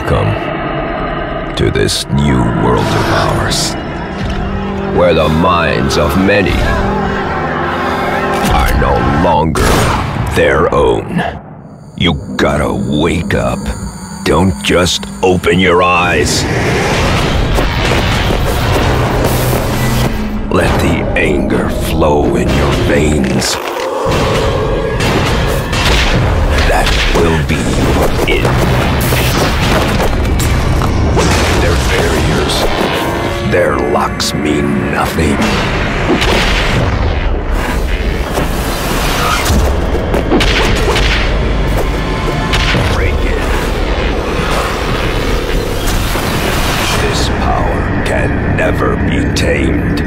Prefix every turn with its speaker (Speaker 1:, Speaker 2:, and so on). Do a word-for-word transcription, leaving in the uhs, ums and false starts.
Speaker 1: Welcome to this new world of ours, where the minds of many are no longer their own. You gotta wake up. Don't just open your eyes. Let the anger flow in your veins. That will be it. Their barriers, their locks mean nothing. Break it. This power can never be tamed.